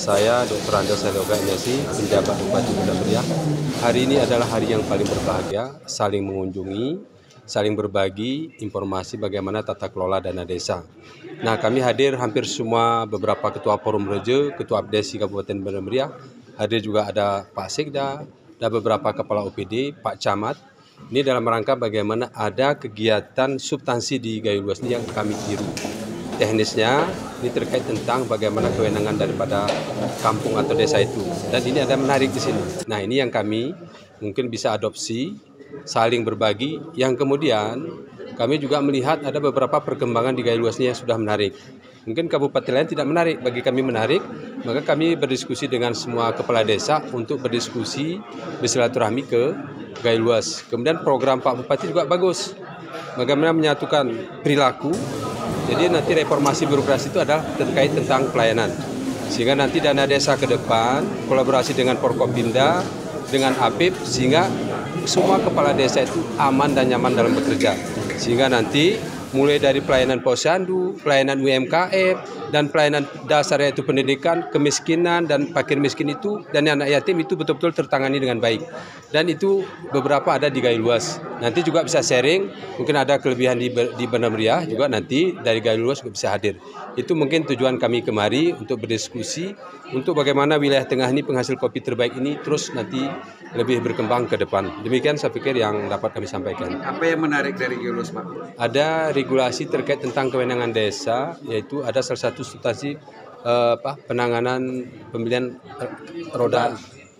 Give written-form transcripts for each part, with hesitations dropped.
Saya Dr. Andes Yoga MSI, penjabat Bupati Bandar Meriah. Hari ini adalah hari yang paling berbahagia, saling mengunjungi, saling berbagi informasi bagaimana tata kelola dana desa. Nah, kami hadir hampir semua beberapa ketua forum reja, ketua abdesi Kabupaten Bandar Meriah, hadir juga ada Pak Sekda, dan beberapa kepala OPD, Pak Camat. Ini dalam rangka bagaimana ada kegiatan substansi di Gayo Luas ini yang kami tiru. Teknisnya ini terkait tentang bagaimana kewenangan daripada kampung atau desa itu. Dan ini ada menarik di sini. Nah, ini yang kami mungkin bisa adopsi, saling berbagi. Yang kemudian kami juga melihat ada beberapa perkembangan di Gayo Luas ini yang sudah menarik. Mungkin kabupaten lain tidak menarik, bagi kami menarik. Maka kami berdiskusi dengan semua kepala desa untuk berdiskusi bersilaturahmi ke Gayo Luas. Kemudian program Pak Bupati juga bagus. Bagaimana menyatukan perilaku. Jadi nanti reformasi birokrasi itu adalah terkait tentang pelayanan. Sehingga nanti dana desa ke depan, kolaborasi dengan Forkopimda, dengan APIP, sehingga semua kepala desa itu aman dan nyaman dalam bekerja. Sehingga nanti mulai dari pelayanan posyandu, pelayanan UMKM, dan pelayanan dasar yaitu pendidikan, kemiskinan, dan fakir miskin itu, dan anak yatim itu betul-betul tertangani dengan baik. Dan itu beberapa ada di Gayo Luas. Nanti juga bisa sharing, mungkin ada kelebihan di Bandar Meriah, juga nanti dari Gayo Luas juga bisa hadir. Itu mungkin tujuan kami kemari untuk berdiskusi, untuk bagaimana wilayah tengah ini penghasil kopi terbaik ini terus nanti lebih berkembang ke depan. Demikian saya pikir yang dapat kami sampaikan. Apa yang menarik dari Gayo Luas, Pak? Ada regulasi terkait tentang kewenangan desa, yaitu ada salah satu substansi penanganan pembelian roda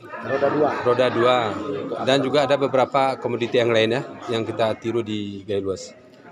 2 dan juga ada beberapa komoditi yang lainnya yang kita tiru di Gayo Luas.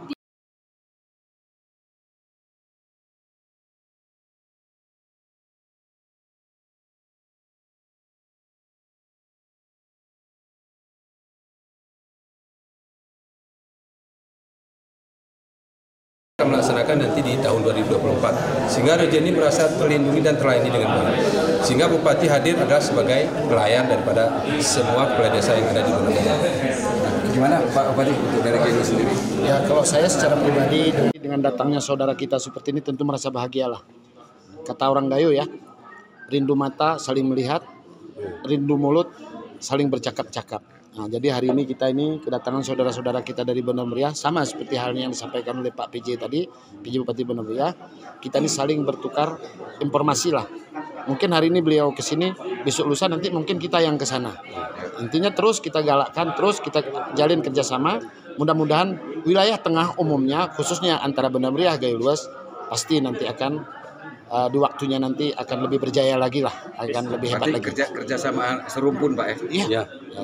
Akan melaksanakan nanti di tahun 2024, sehingga reja ini merasa terlindungi dan terlayani dengan baik. Sehingga Bupati hadir adalah sebagai pelayan daripada semua kepala desa yang ada di Bandar Meriah. Gimana Pak Bupati untuk dari Gayo Luas sendiri? Ya, kalau saya secara pribadi dengan datangnya saudara kita seperti ini tentu merasa bahagialah. Kata orang Gayo ya, rindu mata saling melihat, rindu mulut saling bercakap-cakap. Nah, jadi hari ini kita ini kedatangan saudara-saudara kita dari Bandar Meriah, sama seperti halnya yang disampaikan oleh Pak PJ tadi, PJ Bupati Bandar Meriah. Kita ini saling bertukar informasi lah. Mungkin hari ini beliau ke sini, besok lusa nanti mungkin kita yang ke sana. Intinya terus kita galakkan, terus kita jalin kerjasama. Mudah-mudahan wilayah tengah umumnya, khususnya antara Bandar Meriah, Gayo Luas, pasti nanti akan di waktunya nanti akan lebih berjaya lagi lah, akan lebih hebat lagi. Kerjasama serumpun Pak ya? Iya.